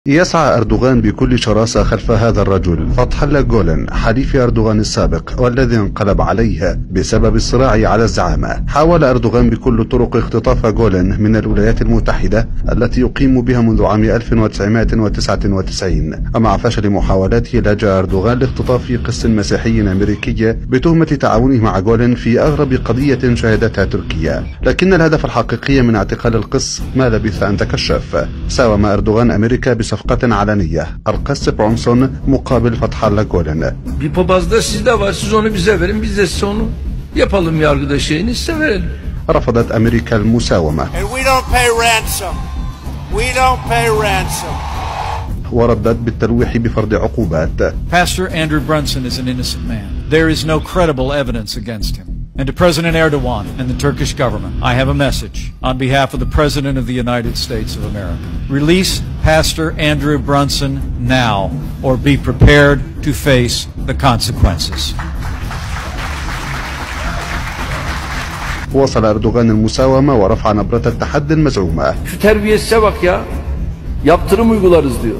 يسعى أردوغان بكل شراسة خلف هذا الرجل فتح الله جولن حليف أردوغان السابق والذي انقلب عليه بسبب الصراع على الزعامة. حاول أردوغان بكل الطرق اختطاف جولن من الولايات المتحدة التي يقيم بها منذ عام 1999، ومع فشل محاولاته لجأ أردوغان لاختطاف قس مسيحي أمريكي بتهمة تعاونه مع جولن في أغرب قضية شهدتها تركيا، لكن الهدف الحقيقي من اعتقال القس ما لبث أن تكشف. ساوم أردوغان أمريكا بصفقة علنية القس برونسون مقابل فتح الله جولن. Bir papazda sizde var, siz onu bize verin, biz de size onu yapalım yargıda şeyini size verelim. رفضت أمريكا المساومة وردت بالتلويح بفرض عقوبات. Pastor Andrew Brunson is an innocent man. There is no credible evidence against him. And to President Erdogan and the Turkish government, I have a message on behalf of the President of the United States of America. Release Pastor Andrew Brunson now, or be prepared to face the consequences. واصل أردوغان المساومة ورفع نبرة التحدي المزعومة. Şu terbiyesize bak ya. Yaptırım uygularız diyor.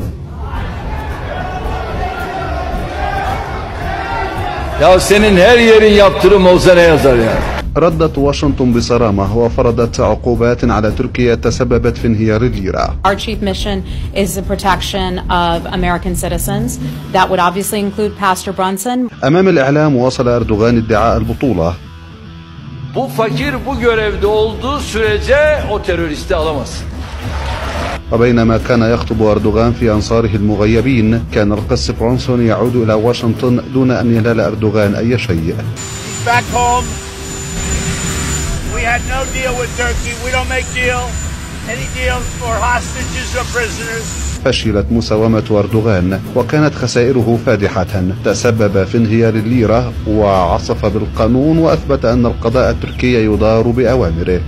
Ya senin her yerin yaptırım olsa ne yazar yani? ردت واشنطن بصرامة وفرضت عقوبات على تركيا تسببت في انهيار الليرة. Our chief mission is the protection of American citizens. That would obviously include Pastor Brunson. أمام الإعلام واصل أردوغان ادعاء البطولة. Bu fakir bu görevde olduğu sürece o teröristi alamaz. وبينما كان يخطب أردوغان في أنصاره المغيبين، كان القس برونسون يعود إلى واشنطن دون أن ينال أردوغان أي شيء. فشلت مساومة أردوغان وكانت خسائره فادحة، تسبب في انهيار الليرة وعصف بالقانون وأثبت أن القضاء التركي يدار بأوامره.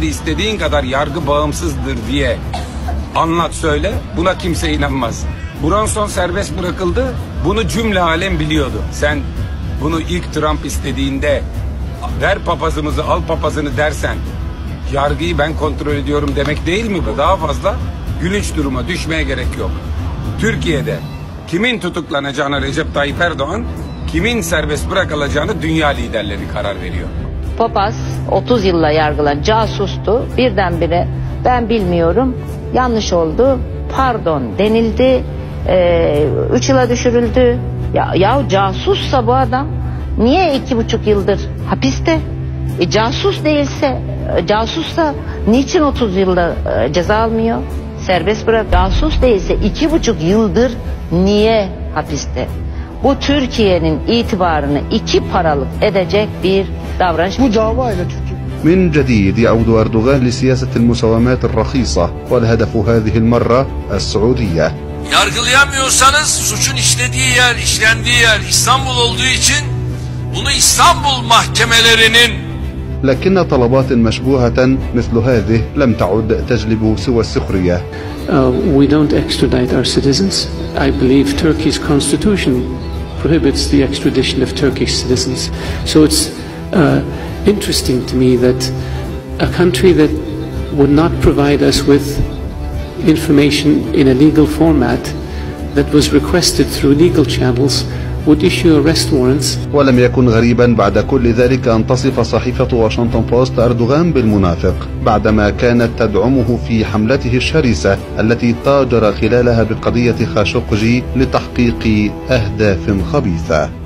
Anlat söyle, buna kimse inanmaz. Brunson serbest bırakıldı, bunu cümle alem biliyordu. Sen bunu ilk Trump istediğinde ver papazımızı al papazını dersen, yargıyı ben kontrol ediyorum demek değil mi bu? Daha fazla gülünç duruma düşmeye gerek yok. Türkiye'de kimin tutuklanacağına Recep Tayyip Erdoğan, kimin serbest bırakılacağını dünya liderleri karar veriyor. Papaz 30 yılla yargılan casustu, birdenbire ben bilmiyorum, yanlış oldu, pardon denildi, 3 yıla düşürüldü. Ya casussa bu adam niye 2,5 yıldır hapiste? Casus değilse, casussa niçin 30 yılda ceza almıyor? Serbest bırak. Casus değilse 2,5 yıldır niye hapiste? Bu Türkiye'nin itibarını 2 paralık edecek bir davranış. Bu davayla Türkiye. من جديد يعود أردوغان لسياسة المساومات الرخيصة والهدف هذه المرة السعودية. Yargılayamıyorsanız suçun işlendiği yer İstanbul olduğu için bunu İstanbul mahkemelerinin. لكن طلبات مشبوهة مثل هذه لم تعد تجلب سوى السخرية. We don't extradite our citizens. I believe Turkey's constitution prohibits the extradition of Turkish citizens. So it's interesting to me that a country that would not provide us with information in a legal format that was requested through legal channels would issue arrest warrants. ولم يكن غريبا بعد كل ذلك أن تصف صحيفة واشنطن بوست أردوغان بالمنافق بعدما كانت تدعمه في حملته الشرسة التي تاجر خلالها بقضية خاشقجي لتحقيق أهداف خبيثة.